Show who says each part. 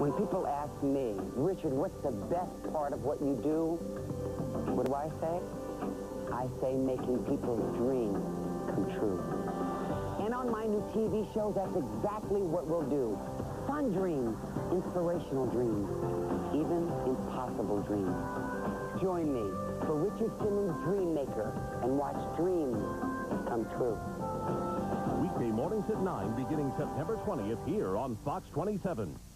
Speaker 1: When people ask me, Richard, what's the best part of what you do? What do I say? I say making people's dreams come true. And on my new TV show, that's exactly what we'll do. Fun dreams, inspirational dreams, even impossible dreams. Join me for Richard Simmons' Dream Maker and watch dreams come true.
Speaker 2: Weekday mornings at 9, beginning September 20th, here on Fox 27.